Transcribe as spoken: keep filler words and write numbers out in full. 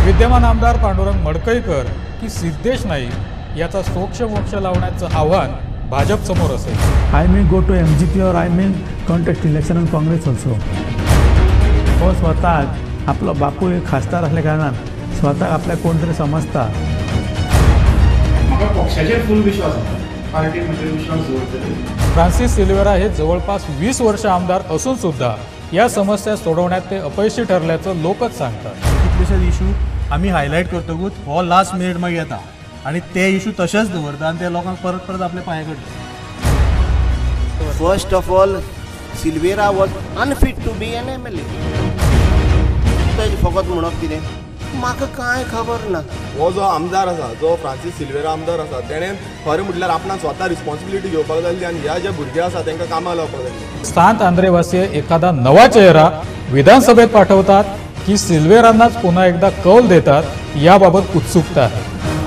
विद्यमान आमदार पांडुरंग मडकईकर की सिद्धेश नाईक याचा सोक्ष मोक्ष लावण्याचं आव्हान भाजप समोर असेल। I may go to M G P or I may contest election in Congress also. हो स्वतः आपला बापू एक खासदार असल्या कारणान स्वतः आपल्या कोणतरी समजता। पक्षाचेर फुल विश्वास आसा, पार्टीमध्ये विश्वास दवरतले। फ्रान्सिस सिल्वेरा हे जवळपास वीस वर्ष आमदार असून सुद्धा या समस्या सोडवण्यात ते अपयशी ठरल्याचं लोकच सांगतात। कितलेशेच इशू आम्ही हायलायट करतकूच हो लास्ट मिनिट मागीर येता आणि ते इशू तशेंच दवरता आणि ते लोकांक परत परत आपले पांये करता। First of all, Silvera was unfit to be an M L A. तेज फकत म्हणप कितें म्हाका कांय खबर ना। हो जो आमदार आसा, जो फ्रांसीस सिल्वेरा आमदार आसा, तेणें खरें म्हटल्यार आपणाक स्वता रिस्पॉन्सिबिलिटी घेवपाक जाय आनी ह्या जे भुरगे आसा तांकां कामाक लावपाक जाय। सांत आंद्रेवासीय एखादा नवा चेहरा विधानसभेत पाठवतात की सिल्वेरांनाच पुन्हा एकदा कौल देतात याबाबत उत्सुकता आहे।